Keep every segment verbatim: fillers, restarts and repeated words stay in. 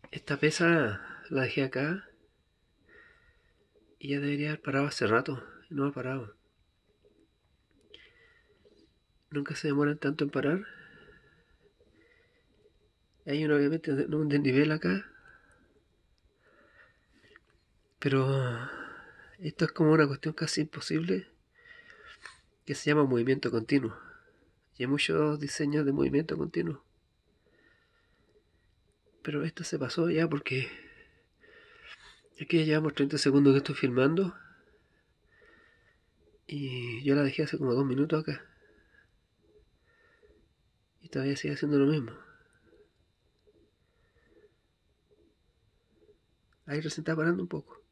Esta pesa la dejé acá y ya debería haber parado hace rato. Y no ha parado. Nunca se demoran tanto en parar. Hay un, obviamente un desnivel acá. Pero esto es como una cuestión casi imposible que se llama movimiento continuo. Y hay muchos diseños de movimiento continuo. Pero esto se pasó ya porque aquí ya llevamos treinta segundos que estoy filmando. Y yo la dejé hace como dos minutos acá. Y todavía sigue haciendo lo mismo. Ahí recién está parando un poco.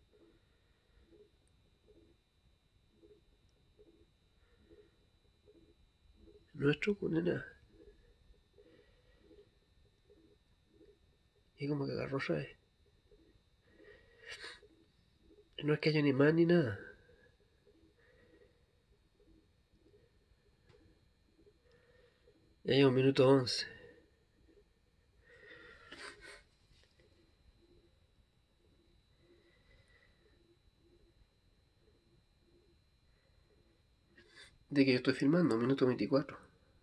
Nuestro con nada. Y como que agarró raíz. No es que haya ni más ni nada. Ya lleva un minuto once. De que yo estoy filmando, un minuto veinticuatro.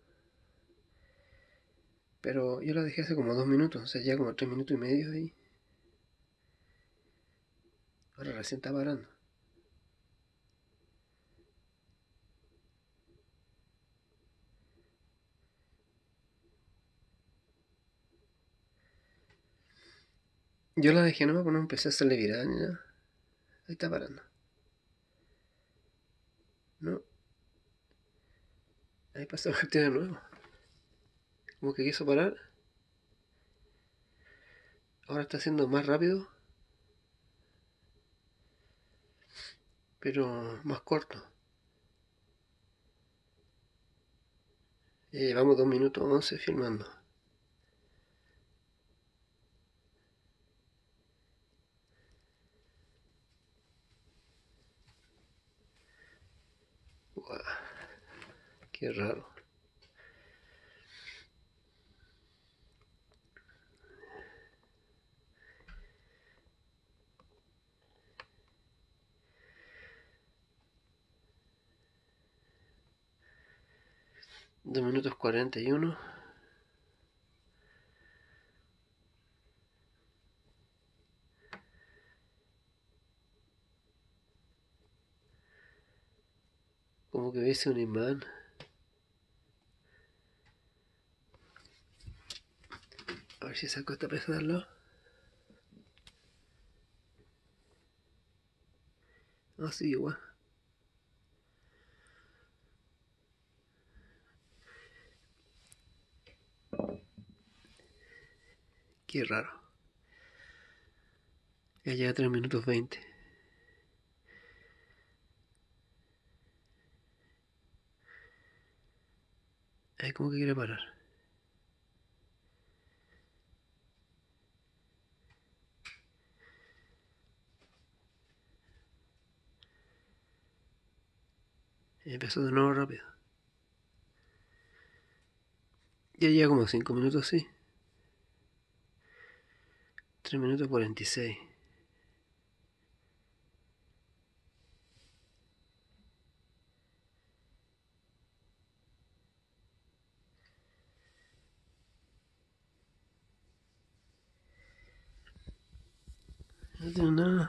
Pero yo la dejé hace como dos minutos, o sea, ya como tres minutos y medio ahí. Ahora recién está parando. Yo la dejé nomás, pero no empecé a hacerle virar ni nada. Ahí está parando. No, ahí pasó a partir de nuevo. Como que quiso parar. Ahora está haciendo más rápido, pero más corto. Ya llevamos dos minutos once filmando. Uah, qué raro. Dos minutos cuarenta y uno. Como que hubiese un imán. A ver si saco esta pesa de al lado. Ah, sí, igual. Qué raro. Ya lleva tres minutos veinte. Ahí como que quiere parar. Empezó de nuevo rápido. Ya lleva como cinco minutos así. tres minutos cuarenta y seis. No tengo nada.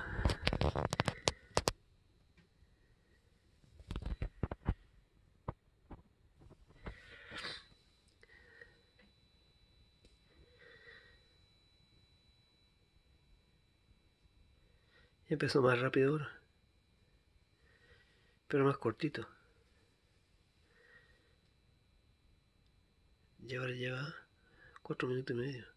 Empezó más rápido ahora. Pero más cortito. Y ahora lleva cuatro minutos y medio.